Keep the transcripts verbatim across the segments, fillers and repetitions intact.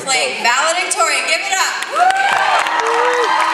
playing Valedictorian. Give it up.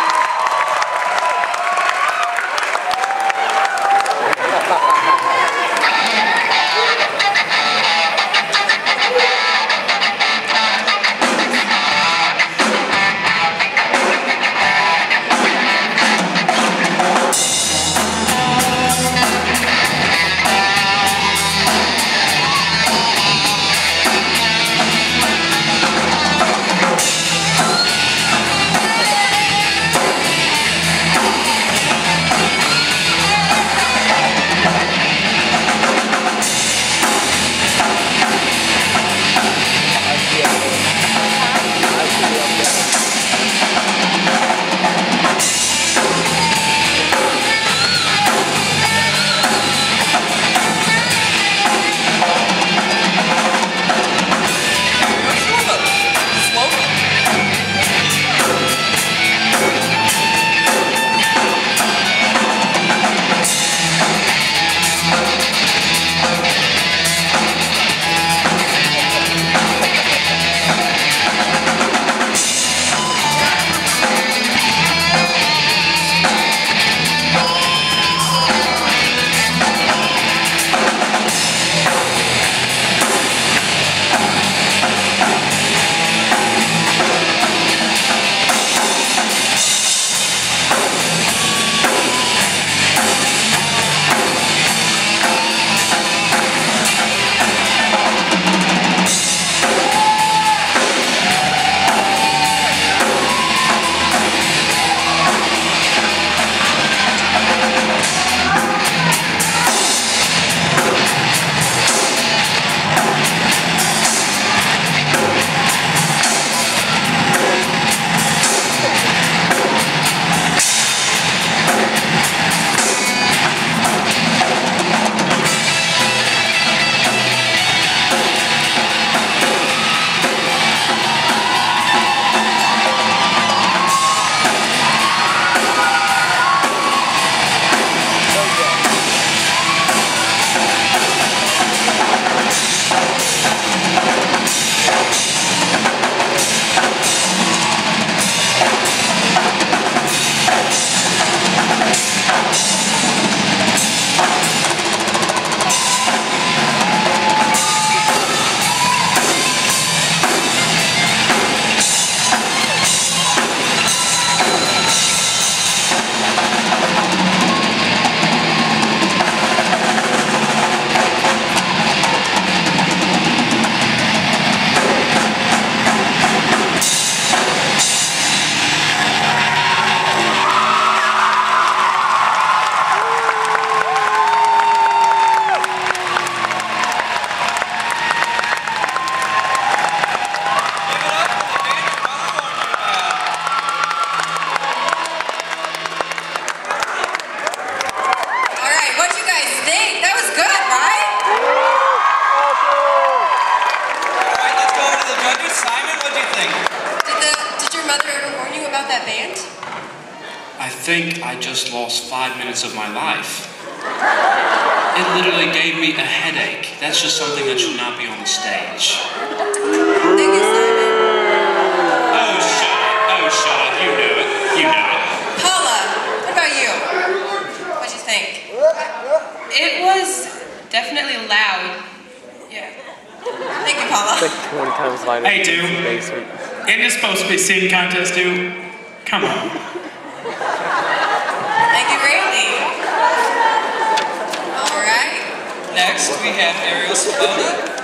That band? I think I just lost five minutes of my life. It literally gave me a headache. That's just something that should not be on the stage. Thank you, Simon. Oh, shut up. Oh, shut up. You know it. You know it. Paula, what about you? What'd you think? It was definitely loud. Yeah. Thank you, Paula. Like twenty times louder. Hey, dude. Isn't it supposed to be a singing contest, dude? Come on. Thank you, Randy. All right. Next, we have Ariel Savoni.